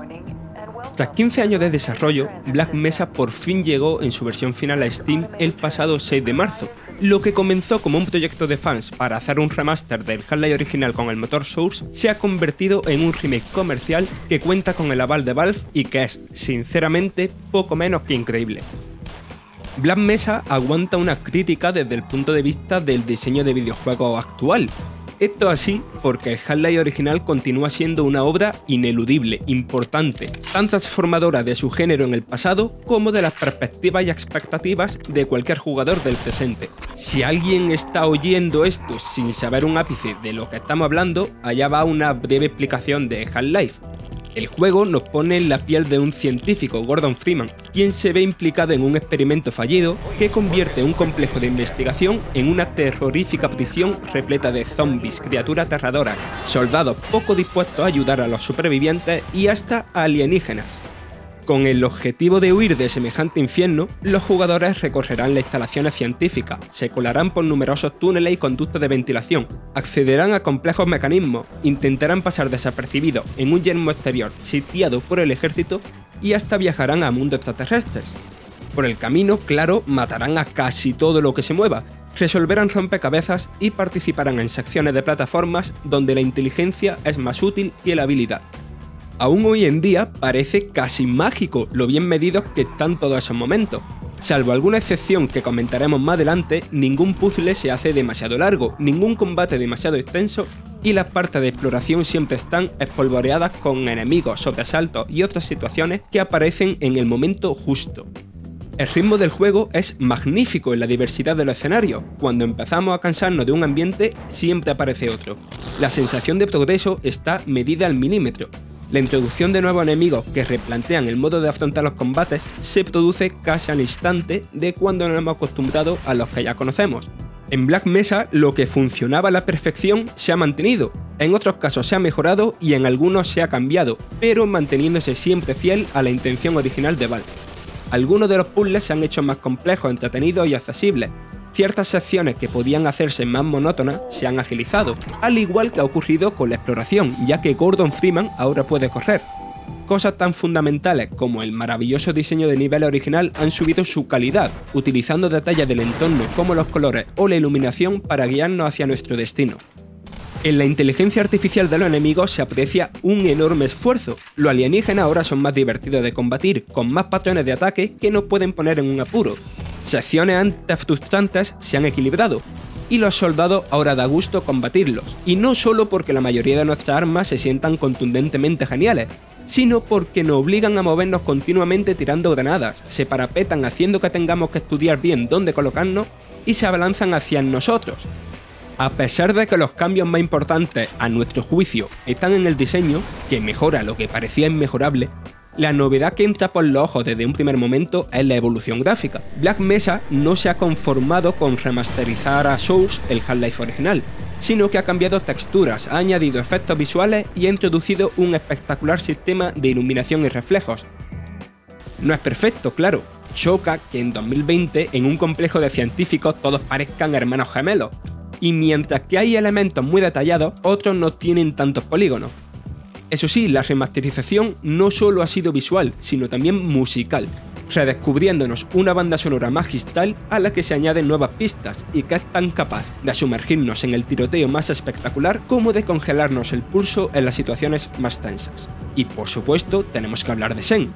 Tras 15 años de desarrollo, Black Mesa por fin llegó en su versión final a Steam el pasado 6 de marzo. Lo que comenzó como un proyecto de fans para hacer un remaster del Half-Life original con el motor Source se ha convertido en un remake comercial que cuenta con el aval de Valve y que es, sinceramente, poco menos que increíble. Black Mesa aguanta una crítica desde el punto de vista del diseño de videojuegos actual. Esto así porque el Half-Life original continúa siendo una obra ineludible, importante, tan transformadora de su género en el pasado como de las perspectivas y expectativas de cualquier jugador del presente. Si alguien está oyendo esto sin saber un ápice de lo que estamos hablando, allá va una breve explicación de Half-Life. El juego nos pone en la piel de un científico, Gordon Freeman, quien se ve implicado en un experimento fallido que convierte un complejo de investigación en una terrorífica prisión repleta de zombies, criaturas aterradoras, soldados poco dispuestos a ayudar a los supervivientes y hasta alienígenas. Con el objetivo de huir de semejante infierno, los jugadores recorrerán las instalaciones científicas, se colarán por numerosos túneles y conductos de ventilación, accederán a complejos mecanismos, intentarán pasar desapercibidos en un yermo exterior sitiado por el ejército y hasta viajarán a mundos extraterrestres. Por el camino, claro, matarán a casi todo lo que se mueva, resolverán rompecabezas y participarán en secciones de plataformas donde la inteligencia es más útil que la habilidad. Aún hoy en día parece casi mágico lo bien medidos que están todos esos momentos. Salvo alguna excepción que comentaremos más adelante, ningún puzzle se hace demasiado largo, ningún combate demasiado extenso y las partes de exploración siempre están espolvoreadas con enemigos, sobresaltos y otras situaciones que aparecen en el momento justo. El ritmo del juego es magnífico en la diversidad de los escenarios. Cuando empezamos a cansarnos de un ambiente, siempre aparece otro. La sensación de progreso está medida al milímetro. La introducción de nuevos enemigos que replantean el modo de afrontar los combates se produce casi al instante de cuando nos hemos acostumbrado a los que ya conocemos. En Black Mesa lo que funcionaba a la perfección se ha mantenido, en otros casos se ha mejorado y en algunos se ha cambiado, pero manteniéndose siempre fiel a la intención original de Valve. Algunos de los puzzles se han hecho más complejos, entretenidos y accesibles. Ciertas secciones que podían hacerse más monótonas se han agilizado, al igual que ha ocurrido con la exploración, ya que Gordon Freeman ahora puede correr. Cosas tan fundamentales como el maravilloso diseño de nivel original han subido su calidad, utilizando detalles del entorno como los colores o la iluminación para guiarnos hacia nuestro destino. En la inteligencia artificial de los enemigos se aprecia un enorme esfuerzo. Los alienígenas ahora son más divertidos de combatir, con más patrones de ataque que nos pueden poner en un apuro. Secciones antes frustrantes se han equilibrado, y los soldados ahora da gusto combatirlos, y no solo porque la mayoría de nuestras armas se sientan contundentemente geniales, sino porque nos obligan a movernos continuamente tirando granadas, se parapetan haciendo que tengamos que estudiar bien dónde colocarnos y se abalanzan hacia nosotros. A pesar de que los cambios más importantes, a nuestro juicio, están en el diseño, que mejora lo que parecía inmejorable, la novedad que entra por los ojos desde un primer momento es la evolución gráfica. Black Mesa no se ha conformado con remasterizar a Source, el Half-Life original, sino que ha cambiado texturas, ha añadido efectos visuales y ha introducido un espectacular sistema de iluminación y reflejos. No es perfecto, claro, choca que en 2020 en un complejo de científicos todos parezcan hermanos gemelos, y mientras que hay elementos muy detallados, otros no tienen tantos polígonos. Eso sí, la remasterización no solo ha sido visual, sino también musical, redescubriéndonos una banda sonora magistral a la que se añaden nuevas pistas y que es tan capaz de sumergirnos en el tiroteo más espectacular como de congelarnos el pulso en las situaciones más tensas. Y por supuesto, tenemos que hablar de Xen.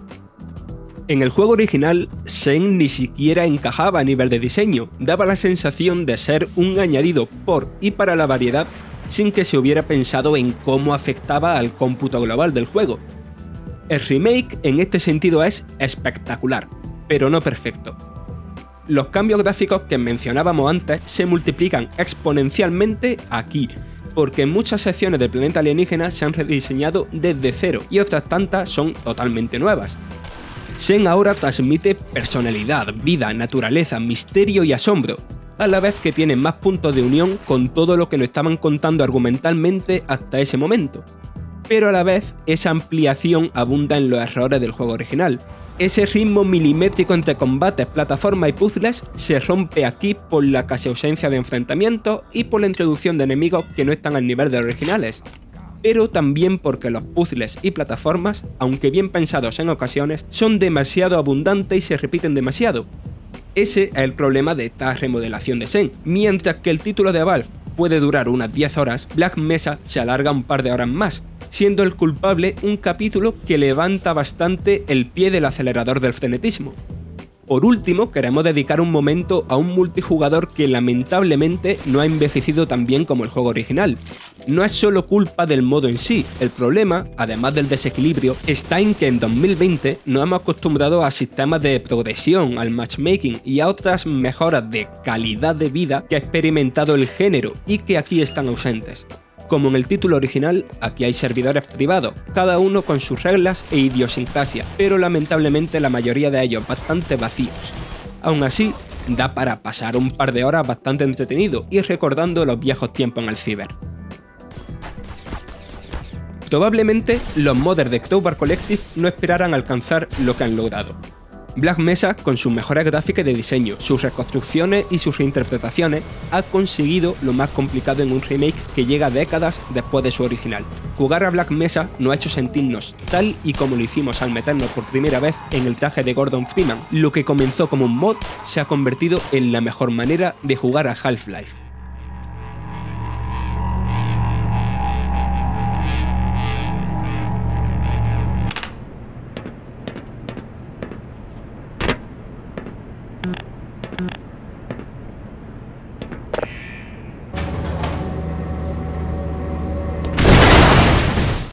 En el juego original, Xen ni siquiera encajaba a nivel de diseño, daba la sensación de ser un añadido por y para la variedad sin que se hubiera pensado en cómo afectaba al cómputo global del juego. El remake en este sentido es espectacular, pero no perfecto. Los cambios gráficos que mencionábamos antes se multiplican exponencialmente aquí, porque muchas secciones del planeta alienígena se han rediseñado desde cero y otras tantas son totalmente nuevas. Xen ahora transmite personalidad, vida, naturaleza, misterio y asombro, a la vez que tiene más puntos de unión con todo lo que nos estaban contando argumentalmente hasta ese momento. Pero a la vez, esa ampliación abunda en los errores del juego original. Ese ritmo milimétrico entre combates, plataformas y puzzles se rompe aquí por la casi ausencia de enfrentamientos y por la introducción de enemigos que no están al nivel de los originales. pero también porque los puzzles y plataformas, aunque bien pensados en ocasiones, son demasiado abundantes y se repiten demasiado. Ese es el problema de esta remodelación de Zen. Mientras que el título de Valve puede durar unas 10 horas, Black Mesa se alarga un par de horas más, siendo el culpable un capítulo que levanta bastante el pie del acelerador del frenetismo. Por último, queremos dedicar un momento a un multijugador que lamentablemente no ha envejecido tan bien como el juego original. No es solo culpa del modo en sí, el problema, además del desequilibrio, está en que en 2020 nos hemos acostumbrado a sistemas de progresión, al matchmaking y a otras mejoras de calidad de vida que ha experimentado el género y que aquí están ausentes. Como en el título original, aquí hay servidores privados, cada uno con sus reglas e idiosincrasia, pero lamentablemente la mayoría de ellos bastante vacíos. Aún así, da para pasar un par de horas bastante entretenido y recordando los viejos tiempos en el ciber. Probablemente los modders de Crowbar Collective no esperaran alcanzar lo que han logrado. Black Mesa, con sus mejores gráficas de diseño, sus reconstrucciones y sus reinterpretaciones, ha conseguido lo más complicado en un remake que llega décadas después de su original. Jugar a Black Mesa nos ha hecho sentirnos tal y como lo hicimos al meternos por primera vez en el traje de Gordon Freeman. Lo que comenzó como un mod se ha convertido en la mejor manera de jugar a Half-Life.